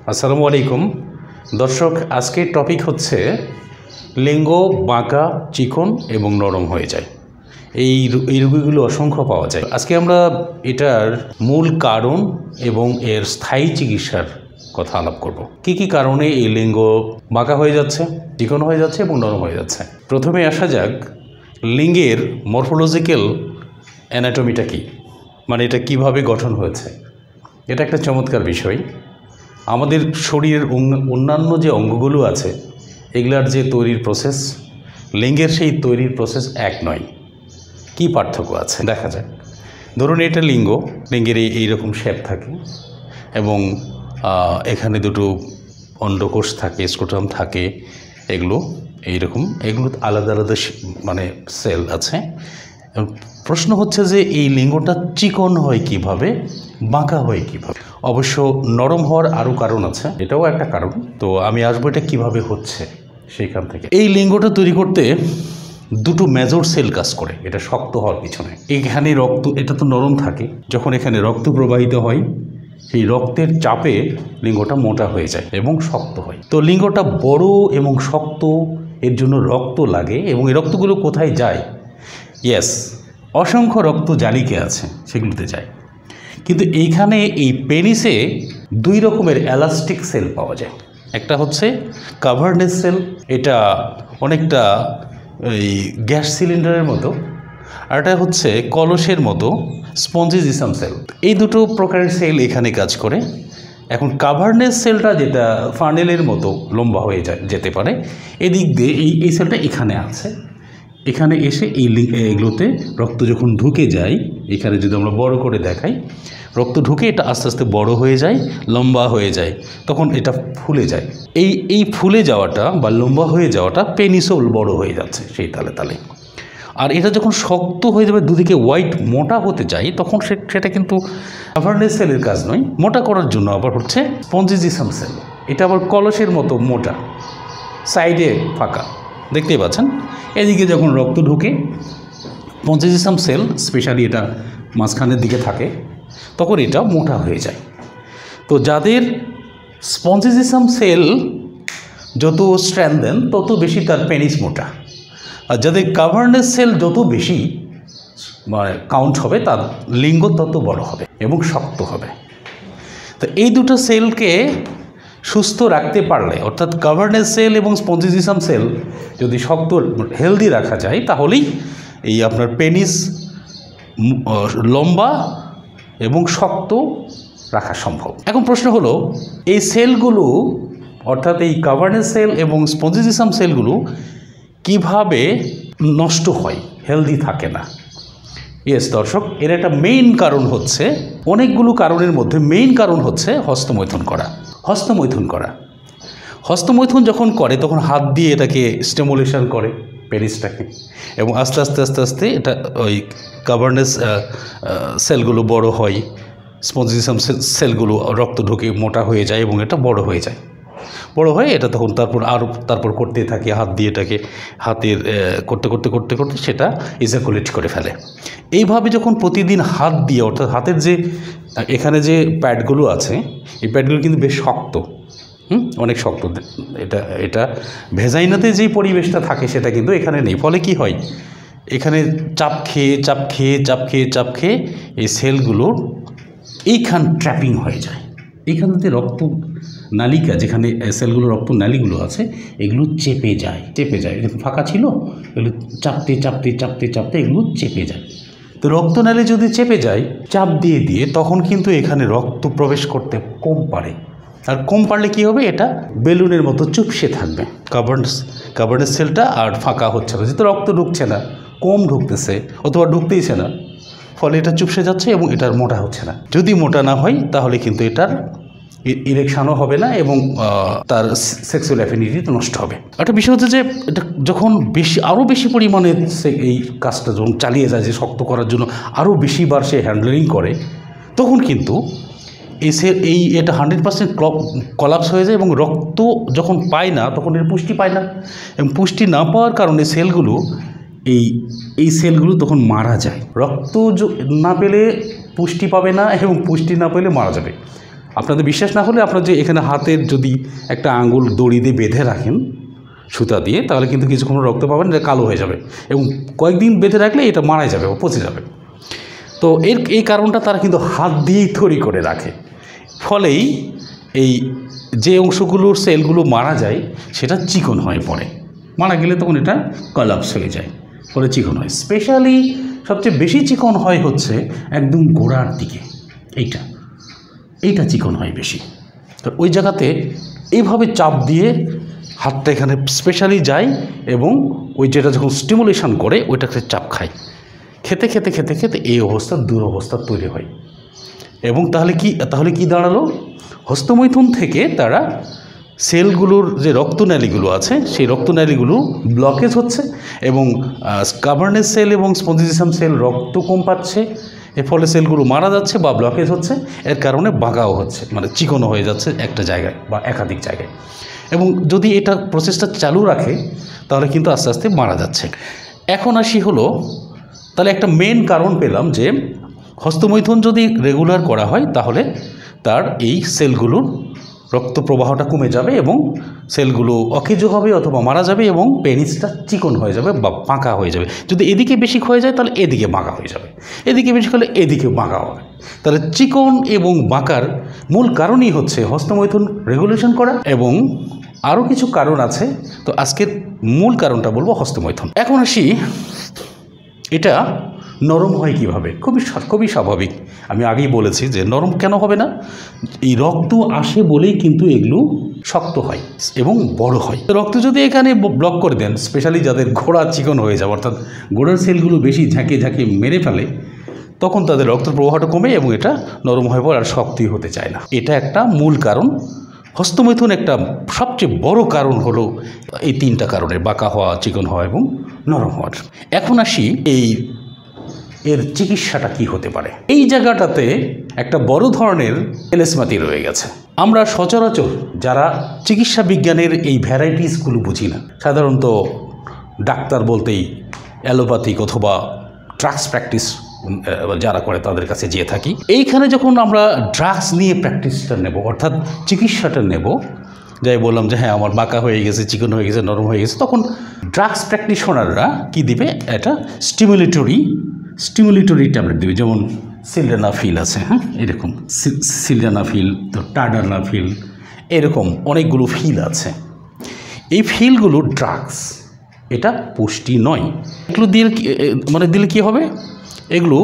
আসসালামু আলাইকুম দর্শক, আজকের টপিক হচ্ছে লিঙ্গ বাঁকা, চিকন এবং নরম হয়ে যায়। এই রোগীগুলো অসংখ্য পাওয়া যায়। আজকে আমরা এটার মূল কারণ এবং এর স্থায়ী চিকিৎসার কথা আলাপ করব। কি কারণে এই লিঙ্গ বাঁকা হয়ে যাচ্ছে, চিকন হয়ে যাচ্ছে এবং নরম হয়ে যাচ্ছে। প্রথমে আসা যাক লিঙ্গের মরফোলজিক্যাল অ্যানাটমিটা কি, মানে এটা কিভাবে গঠন হয়েছে। এটা একটা চমৎকার বিষয়। আমাদের শরীরের অন্যান্য যে অঙ্গগুলো আছে এগুলার যে তৈরির প্রসেস, লিঙ্গের সেই তৈরির প্রসেস এক নয়। কি পার্থক্য আছে দেখা যাক। ধরুন এটা লিঙ্গের এইরকম শেপ থাকে এবং এখানে দুটো অন্ডকোষ থাকে, স্ক্রোটাম থাকে, এগুলো আলাদা আলাদা মানে সেল আছে। প্রশ্ন হচ্ছে যে এই লিঙ্গটা চিকন হয় কিভাবে, বাঁকা হয় কিভাবে। অবশ্য নরম হওয়ার আরও কারণ আছে, এটাও একটা কারণ। তো আমি আসবো এটা কীভাবে হচ্ছে সেইখান থেকে। এই লিঙ্গটা তৈরি করতে দুটো মেজর সেল কাজ করে এটা শক্ত হওয়ার পিছনে। এখানে রক্ত, এটা তো নরম থাকে, যখন এখানে রক্ত প্রবাহিত হয় সেই রক্তের চাপে লিঙ্গটা মোটা হয়ে যায় এবং শক্ত হয়। তো লিঙ্গটা বড় এবং শক্ত, এর জন্য রক্ত লাগে। এবং এই রক্তগুলো কোথায় যায়? ইয়েস, অসংখ্য রক্ত জালিকা আছে সেগুলোতে যায়। কিন্তু এইখানে এই পেনিসে দুই রকমের এলাস্টিক সেল পাওয়া যায়। একটা হচ্ছে কাভার্নেস সেল, এটা অনেকটা এই গ্যাস সিলিন্ডারের মতো, আর এটা হচ্ছে কলসের মতো স্পঞ্জিজিসাম সেল। এই দুটো প্রকারের সেল এখানে কাজ করে। এখন কাভার্নেস সেলটা যেটা ফানেলের মতো লম্বা হয়ে যেতে পারে, এদিক দিয়ে এই সেলটা এখানে আছে। এখানে এসে এগুলোতে রক্ত যখন ঢুকে যায়, এখানে যদি আমরা বড় করে দেখাই, রক্ত ঢুকে এটা আস্তে আস্তে বড় হয়ে যায়, লম্বা হয়ে যায়, তখন এটা ফুলে যায়। এই ফুলে যাওয়াটা বা লম্বা হয়ে যাওয়াটা পেনিসও বড় হয়ে যাচ্ছে সেই তালে তালে। আর এটা যখন শক্ত হয়ে যাবে, দুদিকে হোয়াইট মোটা হতে যায়, তখন সেটা কিন্তু কাভার্নেস সেলের কাজ নয়। মোটা করার জন্য আবার হচ্ছে স্পঞ্জিজিসাম সেল, এটা আবার কলসের মতো মোটা, সাইডে ফাঁকা, দেখতেই পাচ্ছেন। এদিকে যখন রক্ত ঢুকে স্পঞ্জিজিসাম সেল, স্পেশালি এটা মাঝখানের দিকে থাকে, তখন এটা মোটা হয়ে যায়। তো যাদের স্পঞ্জিজিসাম সেল যত স্ট্রেংথেন তত বেশি তার পেনিস মোটা, আর যাদের কাভার্নেস সেল যত বেশি মানে কাউন্ট হবে তার লিঙ্গ তত বড় হবে এবং শক্ত হবে। তো এই দুটো সেলকে সুস্থ রাখতে পারলে, অর্থাৎ কাভার্নেস সেল এবং স্পঞ্জিজিসাম সেল যদি শক্ত হেলদি রাখা যায়, তাহলেই এই আপনার পেনিস লম্বা এবং শক্ত রাখা সম্ভব। এখন প্রশ্ন হলো, এই সেলগুলো অর্থাৎ এই কাভার্নেস সেল এবং স্পঞ্জিজিসাম সেলগুলো কিভাবে নষ্ট হয়, হেলদি থাকে না? ইয়েস দর্শক, এর একটা মেইন কারণ হচ্ছে, অনেকগুলো কারণের মধ্যে মেইন কারণ হচ্ছে হস্তমৈথুন করা। হস্তমৈথুন যখন করে তখন হাত দিয়ে এটাকে স্টিমুলেশন করে পেনিসটাকে, এবং আস্তে আস্তে আস্তে আস্তে এটা ওই কাভার্নেস সেলগুলো বড় হয়, স্পঞ্জিজিসাম সেলগুলো রক্ত ঢুকে মোটা হয়ে যায় এবং এটা বড় হয়ে এটা তখন তারপর করতে থাকে হাত দিয়ে, এটাকে হাতের করতে করতে করতে করতে সেটা ইজাকুলেট করে ফেলে। এইভাবে যখন প্রতিদিন হাত দিয়ে, অর্থাৎ হাতের যে এখানে যে প্যাডগুলো আছে, এই প্যাডগুলো কিন্তু বেশ শক্ত, অনেক শক্ত। এটা ভেজাইনাতে যেই পরিবেশটা থাকে সেটা কিন্তু এখানে নেই। ফলে কি হয়, এখানে চাপ খেয়ে এই সেলগুলোর এইখান ট্র্যাপিং হয়ে যায়। এইখানতে রক্ত নালিকা, যেখানে সেলগুলো রক্ত নালীগুলো আছে, এগুলো চেপে যায়। ফাঁকা ছিল, এগুলো চাপতে এগুলো চেপে যায়। তো রক্তনালী যদি চেপে যায় চাপ দিয়ে, তখন কিন্তু এখানে রক্ত প্রবেশ করতে কম পারে। আর কম পারলে কী হবে, এটা বেলুনের মতো চুপসে থাকবে কাভার্নেস সেলটা, আর ফাঁকা হচ্ছে না, যেহেতু রক্ত ঢুকছে না, কম ঢুকতেছে অথবা ঢুকতেইছে না, ফলে এটা চুপসে যাচ্ছে এবং এটার মোটা হচ্ছে না। যদি মোটা না হয় তাহলে কিন্তু এটার ইরেকশনও হবে না এবং তার সেক্সুয়াল অ্যাফিনিটি নষ্ট হবে। একটা বিষয় হচ্ছে যে এটা যখন আরও বেশি পরিমাণে এই কাজটা যখন চালিয়ে যায়, যে শক্ত করার জন্য আরও বেশিবার সে হ্যান্ডলিং করে, তখন কিন্তু এটা 100% কলাপস হয়ে যায় এবং রক্ত যখন পায় না তখন এর পুষ্টি পায় না, এবং পুষ্টি না পাওয়ার কারণে সেলগুলো এই সেলগুলো তখন মারা যায়। রক্ত না পেলে পুষ্টি পাবে না এবং পুষ্টি না পেলে মারা যাবে। আপনাদের বিশ্বাস না হলে আপনার যে এখানে হাতের যদি একটা আঙুল দড়ি দিয়ে বেঁধে রাখেন সুতা দিয়ে, তাহলে কিন্তু কিছুক্ষণ রক্ত পাবেন, এটা কালো হয়ে যাবে এবং কয়েকদিন বেঁধে রাখলে এটা মারা যাবে ও পচে যাবে। তো এই কারণটা তারা কিন্তু হাত দিয়েই তৈরি করে রাখে, ফলেই এই যে অংশগুলোর সেলগুলো মারা যায় সেটা চিকন হয়, পরে মারা গেলে তখন এটা কলাপস হয়ে যায়, পরে চিকন হয়। স্পেশালি সবচেয়ে বেশি চিকন হয় হচ্ছে একদম গোড়ার দিকে, এইটা চিকন হয় বেশি। তো ওই জায়গাতে এইভাবে চাপ দিয়ে হাতটা এখানে স্পেশালি যায় এবং ওই যেটা যখন স্টিমুলেশন করে ওইটাকে চাপ খায়, খেতে খেতে খেতে খেতে এই অবস্থা দুরবস্থা তৈরি হয়। এবং তাহলে কি দাঁড়ালো, হস্তমৈথুন থেকে তারা সেলগুলোর যে রক্তনালীগুলো আছে সেই রক্তনালীগুলো ব্লকেজ হচ্ছে এবং কাভার্নেস সেল এবং স্পঞ্জিজিসাম সেল রক্ত কম পাচ্ছে, এর ফলে সেলগুলো মারা যাচ্ছে বা ব্লকেজ হচ্ছে, এর কারণে বাঁকাও হচ্ছে, মানে চিকনও হয়ে যাচ্ছে একটা জায়গায় বা একাধিক জায়গায়। এবং যদি এটা প্রসেসটা চালু রাখে তাহলে কিন্তু আস্তে আস্তে মারা যাচ্ছে। এখন আসি হলো, তাহলে একটা মেন কারণ পেলাম যে হস্তমৈথুন যদি রেগুলার করা হয় তাহলে তার এই সেলগুলোর রক্ত প্রবাহটা কমে যাবে এবং সেলগুলো অকেজো হবে অথবা মারা যাবে এবং পেনিসটা চিকন হয়ে যাবে বা বাঁকা হয়ে যাবে। যদি এদিকে বেশি ক্ষয়ে যায় তাহলে এদিকে বাঁকা হয়ে যাবে, এদিকে বেশি হলে এদিকে বাঁকা হবে। তাহলে চিকন এবং বাঁকার মূল কারণই হচ্ছে হস্তমৈথুন রেগুলেশন করা, এবং আরও কিছু কারণ আছে। তো আজকের মূল কারণটা বলবো হস্তমৈথুন। এখন আসি, এটা নরম হয় কীভাবে? খুবই স্বাভাবিক। আমি আগেই বলেছি যে নরম কেন হবে না, এই রক্ত আসে বলেই কিন্তু এগুলো শক্ত হয় এবং বড় হয়। রক্ত যদি এখানে ব্লক করে দেন, স্পেশালি যাদের গোড়া চিকন হয়ে যাবে, অর্থাৎ গোড়ার সেলগুলো বেশি ঝাঁকিয়ে মেরে ফেলে, তখন তাদের রক্ত প্রবাহটা কমে এবং এটা নরম হয়ে পড়ে আর শক্তি হতে চায় না। এটা একটা মূল কারণ। হস্তমৈথুন একটা সবচেয়ে বড় কারণ হলো এই তিনটা কারণে, বাঁকা হওয়া, চিকন হওয়া এবং নরম হওয়ার। এখন আসি এর চিকিৎসাটা কি হতে পারে। এই জায়গাটাতে একটা বড় ধরনের এলেসমাতি রয়ে গেছে। আমরা সচরাচর যারা চিকিৎসা বিজ্ঞানের এই ভ্যারাইটিসগুলো বুঝি না, সাধারণত ডাক্তার বলতেই অ্যালোপ্যাথিক অথবা ড্রাগস প্র্যাকটিস যারা করে তাদের কাছে যেয়ে থাকি। এইখানে যখন আমরা ড্রাগস নিয়ে প্র্যাকটিসটা নেব, অর্থাৎ চিকিৎসাটা নেব, যাই বললাম যে হ্যাঁ আমার বাঁকা হয়ে গেছে, চিকন হয়ে গেছে, নরম হয়ে গেছে, তখন ড্রাগস প্র্যাকটিশনাররা কি দিবে, একটা স্টিমুলেটরি ট্যাবলেট দেবে। যেমন সিলডেনাফিল আছে, হ্যাঁ এরকম সিলডেনাফিল, তো টাডানাফিল, এরকম অনেকগুলো ফিল আছে। এই ফিলগুলো ড্রাগস, এটা পুষ্টি নয়। এগুলো দিলে কী হবে, এগুলো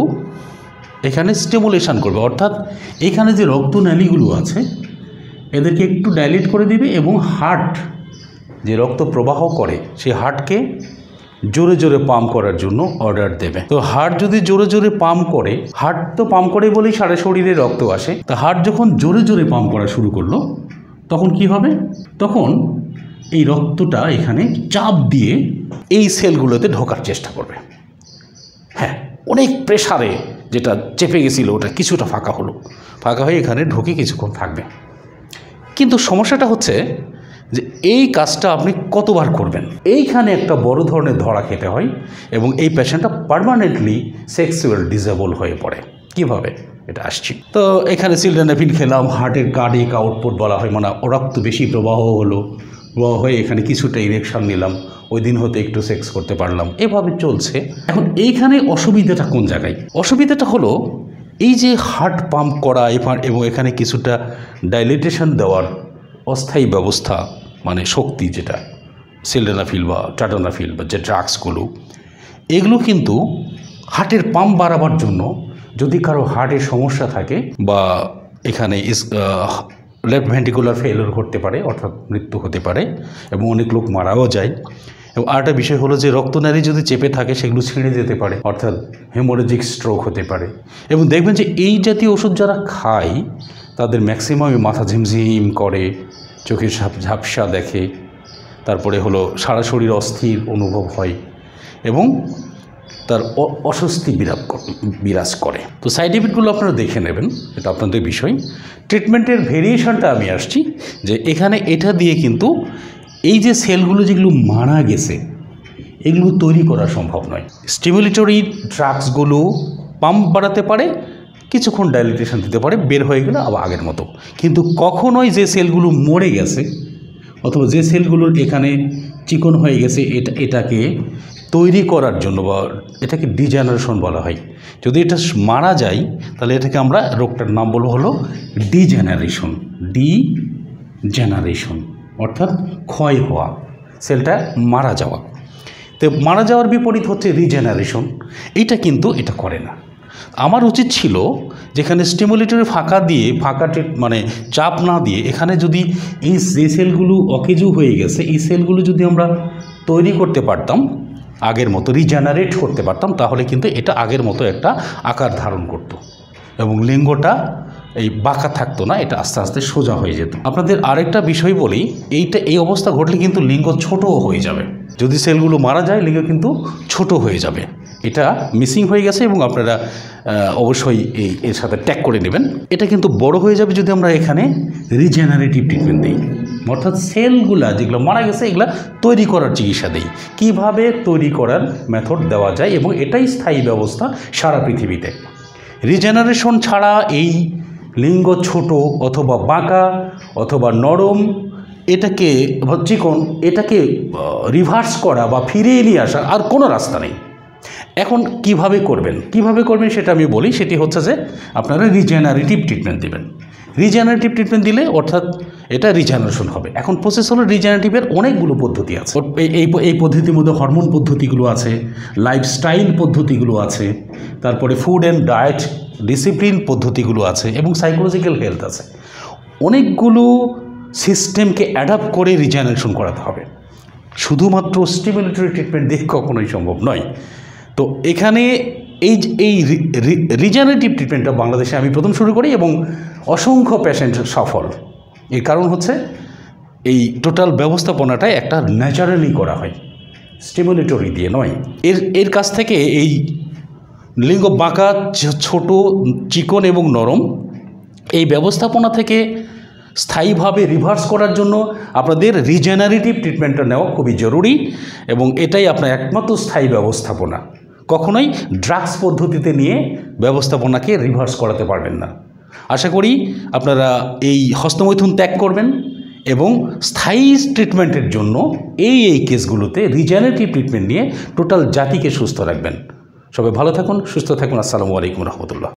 এখানে স্টিমুলেশন করবে, অর্থাৎ এখানে যে রক্তনালীগুলো আছে এদেরকে একটু ডাইলেট করে দিবে এবং হার্ট যে রক্ত প্রবাহ করে সেই হার্টকে জোরে জোরে পাম্প করার জন্য অর্ডার দেবে। তো হার্ট যদি জোরে জোরে পাম্প করে, হার্ট তো পাম্প করে বলেই সারা শরীরে রক্ত আসে, তা হার্ট যখন জোরে জোরে পাম্প করা শুরু করলো তখন কি হবে, তখন এই রক্তটা এখানে চাপ দিয়ে এই সেলগুলোতে ঢোকার চেষ্টা করবে। হ্যাঁ, অনেক প্রেসারে যেটা চেপে গেছিলো ওটা কিছুটা ফাঁকা হয়ে এখানে ঢুকে কিছুক্ষণ থাকবে। কিন্তু সমস্যাটা হচ্ছে যে এই কাজটা আপনি কতবার করবেন, এইখানে একটা বড় ধরনের ধরা খেতে হয় এবং এই পেশেন্টটা পার্মানেন্টলি সেক্সুয়াল ডিসেবল হয়ে পড়ে। কিভাবে, এটা আসছি। তো এখানে সিলডেনাফিল খেলাম, হার্টের কার্ডিক আউটপুট বলা হয়, মানে রক্ত বেশি প্রবাহ হয়ে এখানে কিছুটা ইরেকশন নিলাম, ওই দিন হতে একটু সেক্স করতে পারলাম, এভাবে চলছে। এখন এইখানে অসুবিধাটা কোন জায়গায়? অসুবিধাটা হলো এই যে হার্ট পাম্প করা এবং এখানে কিছুটা ডাইলেটেশন দেওয়ার অস্থায়ী ব্যবস্থা, মানে শক্তি, যেটা সিলডেনাফিল বা টাডানাফিল বা যে ড্রাগসগুলো, এগুলো কিন্তু হার্টের পাম্প বাড়াবার জন্য, যদি কারো হার্টের সমস্যা থাকে বা এখানে লেফট ভেন্ট্রিকুলার ফেলিওর ঘটতে পারে, অর্থাৎ মৃত্যু হতে পারে এবং অনেক লোক মারাও যায়। এবং আরেকটা বিষয় হলো যে রক্তনালী যদি চেপে থাকে সেগুলো ছিঁড়ে যেতে পারে, অর্থাৎ হেমোরেজিক স্ট্রোক হতে পারে। এবং দেখবেন যে এই জাতীয় ওষুধ যারা খায় তাদের ম্যাক্সিমামই মাথা ঝিমঝিম করে, চোখে ঝাপসা দেখে, তারপরে হলো সারা শরীর অস্থির অনুভব হয় এবং তার অস্বস্তি বিরাজ করে। তো সাইড এফেক্টগুলো আপনারা দেখে নেবেন, এটা আপনাদের বিষয়। ট্রিটমেন্টের ভেরিয়েশনটা আমি আসছি যে এখানে এটা দিয়ে কিন্তু এই যে সেলগুলো যেগুলো মারা গেছে এগুলো তৈরি করা সম্ভব নয়। স্টিমুলেটরি ড্রাগসগুলো পাম্প বাড়াতে পারে কিছুক্ষণ ডাইলিটেশন দিতে পারে, বের হয়ে গেলে আবার আগের মতো। কিন্তু কখনোই যে সেলগুলো মরে গেছে অথবা যে সেলগুলোর এখানে চিকন হয়ে গেছে এটাকে তৈরি করার জন্য বা এটাকে ডিজেনারেশন বলা হয়। যদি এটা মারা যায় তাহলে এটাকে আমরা রোগটার নাম বলবো হলো ডিজেনারেশন। ডিজেনারেশন অর্থাৎ ক্ষয় হওয়া, সেলটা মারা যাওয়া। তো মারা যাওয়ার বিপরীত হচ্ছে রিজেনারেশন। এটা কিন্তু এটা করে না। আমার উচিত ছিল যেখানে স্টিমুলেটরি ফাঁকা মানে চাপ না দিয়ে এখানে যদি এই যে সেলগুলো অকেজু হয়ে গেছে এই সেলগুলো যদি আমরা তৈরি করতে পারতাম, আগের মতো রিজেনারেট করতে পারতাম, তাহলে কিন্তু এটা আগের মতো একটা আকার ধারণ করত এবং লিঙ্গটা এই বাঁকা থাকতো না, এটা আস্তে আস্তে সোজা হয়ে যেত। আপনাদের আরেকটা বিষয় বলি, এই অবস্থা ঘটলে কিন্তু লিঙ্গ ছোটও হয়ে যাবে। যদি সেলগুলো মারা যায় লিঙ্গ কিন্তু ছোট হয়ে যাবে। এটা মিসিং হয়ে গেছে এবং আপনারা অবশ্যই এর সাথে ট্যাগ করে নেবেন। এটা কিন্তু বড় হয়ে যাবে যদি আমরা এখানে রিজেনারেটিভ ট্রিটমেন্ট দিই, অর্থাৎ সেলগুলা যেগুলো মারা গেছে এগুলো তৈরি করার চিকিৎসা দিই। কীভাবে তৈরি করার মেথড দেওয়া যায় এবং এটাই স্থায়ী ব্যবস্থা সারা পৃথিবীতে। রিজেনারেশন ছাড়া এই লিঙ্গ ছোট অথবা বাঁকা অথবা নরম এটাকে চিকন এটাকে রিভার্স করা বা ফিরিয়ে নিয়ে আসার আর কোনো রাস্তা নেই। এখন কিভাবে করবেন সেটা আমি বলি। সেটি হচ্ছে যে আপনারা রিজেনারেটিভ ট্রিটমেন্ট দেবেন। রিজেনারেটিভ ট্রিটমেন্ট দিলে অর্থাৎ এটা রিজেনারেশন হবে। এখন প্রসেস হলো রিজেনারেটিভের অনেকগুলো পদ্ধতি আছে। এই পদ্ধতির মধ্যে হরমোন পদ্ধতিগুলো আছে, লাইফস্টাইল পদ্ধতিগুলো আছে, তারপরে ফুড অ্যান্ড ডায়েট ডিসিপ্লিন পদ্ধতিগুলো আছে এবং সাইকোলজিক্যাল হেলথ আছে। অনেকগুলো সিস্টেমকে অ্যাডাপ্ট করে রিজেনারেশন করাতে হবে। শুধুমাত্র স্টিমুলেটরি ট্রিটমেন্ট দিয়ে কখনোই সম্ভব নয়। তো এখানে এই রিজেনারেটিভ ট্রিটমেন্টটা বাংলাদেশে আমি প্রথম শুরু করি এবং অসংখ্য পেশেন্ট সফল। এর কারণ হচ্ছে এই টোটাল ব্যবস্থাপনাটাই একটা ন্যাচারালি করা হয়, স্টিমুলেটরি দিয়ে নয়। এর কাছ থেকে এই লিঙ্গ বাঁকা, ছোট, চিকন এবং নরম এই ব্যবস্থাপনা থেকে স্থায়ীভাবে রিভার্স করার জন্য আপনাদের রিজেনারেটিভ ট্রিটমেন্টটা নেওয়া খুবই জরুরি এবং এটাই আপনার একমাত্র স্থায়ী ব্যবস্থাপনা। কখনোই ড্রাগস পদ্ধতিতে নিয়ে ব্যবস্থাপনাকে রিভার্স করাতে পারবেন না। আশা করি আপনারা এই হস্তমৈথুন ত্যাগ করবেন এবং স্থায়ী ট্রিটমেন্টের জন্য এই কেসগুলোতে রিজেনারেটিভ ট্রিটমেন্ট নিয়ে টোটাল জাতিকে সুস্থ রাখবেন। সবাই ভালো থাকুন, সুস্থ থাকুন। আসসালামু আলাইকুম রহমতুল্লাহ।